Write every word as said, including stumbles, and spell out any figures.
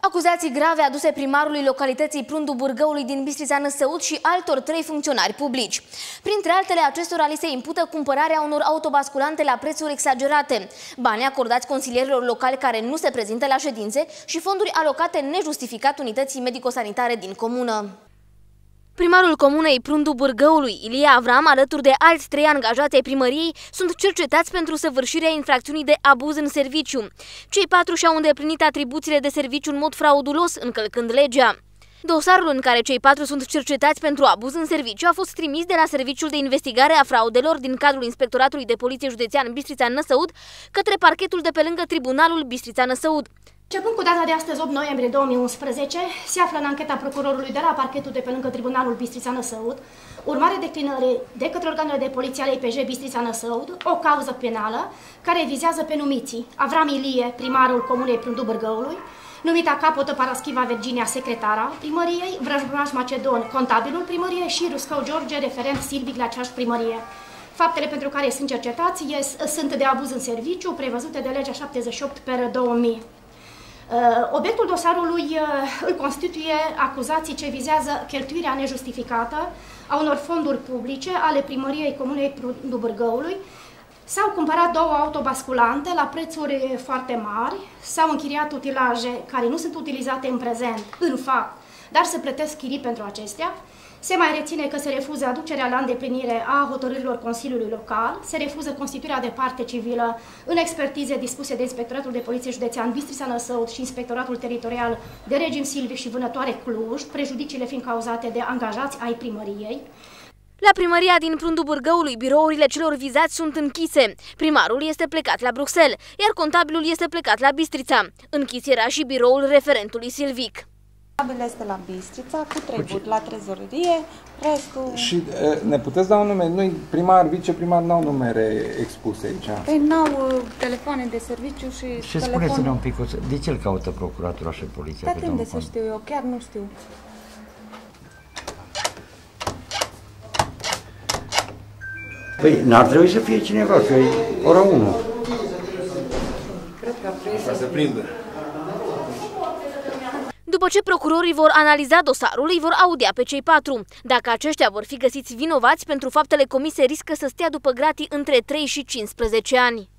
Acuzații grave aduse primarului localității Prundu Bârgăului din Bistrița Năsăud și altor trei funcționari publici. Printre altele, acestora li se impută cumpărarea unor autobasculante la prețuri exagerate, bani acordați consilierilor locali care nu se prezintă la ședințe și fonduri alocate nejustificat unității medico-sanitare din comună. Primarul comunei Prundu Bârgăului, Ilie Avram, alături de alți trei angajați ai primăriei, sunt cercetați pentru săvârșirea infracțiunii de abuz în serviciu. Cei patru și-au îndeplinit atribuțiile de serviciu în mod fraudulos, încălcând legea. Dosarul în care cei patru sunt cercetați pentru abuz în serviciu a fost trimis de la Serviciul de Investigare a Fraudelor din cadrul Inspectoratului de Poliție Județean Bistrița Năsăud către parchetul de pe lângă Tribunalul Bistrița Năsăud. Începând cu data de astăzi, opt noiembrie două mii unsprezece, se află în ancheta procurorului de la parchetul de pe lângă Tribunalul Bistrița Năsăud, urmare declinării de către organele de poliție ale I P J Bistrița Năsăud, o cauză penală care vizează pe numiții Avram Ilie, primarul comunei Prundu Bârgăului, numita Capotă Paraschiva Virginia, secretara primăriei, Vrăjmaș Macedon, contabilul primăriei și Ruscău George, referent silvic la aceeași primărie. Faptele pentru care sunt cercetați sunt de abuz în serviciu, prevăzute de legea șaptezeci și opt pe două mii. Obiectul dosarului îl constituie acuzații ce vizează cheltuirea nejustificată a unor fonduri publice ale primăriei comunei Prundu Bârgăului. S-au cumpărat două autobasculante la prețuri foarte mari, s-au închiriat utilaje care nu sunt utilizate în prezent, în fapt, dar se plătesc chirii pentru acestea. Se mai reține că se refuză aducerea la îndeplinire a hotărârilor Consiliului Local, se refuză constituirea de parte civilă în expertize dispuse de Inspectoratul de Poliție Județean Bistrița Năsăud și Inspectoratul Teritorial de Regim Silvic și Vânătoare Cluj, prejudiciile fiind cauzate de angajați ai primăriei. La primăria din Prundu Bârgăului, birourile celor vizați sunt închise. Primarul este plecat la Bruxelles, iar contabilul este plecat la Bistrița. Închis era și biroul referentului silvic. Contabil este la Bistrița, cu treburi la trezorerie, restul... Și e, ne puteți da un nume? Noi, primar, viceprimar, n-au numere expuse aici. Păi n-au uh, telefoane de serviciu și Și telefon... spuneți-ne un pic, de ce îl caută procuratura și poliția? De unde să știu eu? Chiar nu știu. Păi n-ar trebui să fie cineva, că e ora unu. Cred că ar trebui să... se prindă. După ce procurorii vor analiza dosarul, îi vor audia pe cei patru. Dacă aceștia vor fi găsiți vinovați pentru faptele comise, riscă să stea după gratii între trei și cincisprezece ani.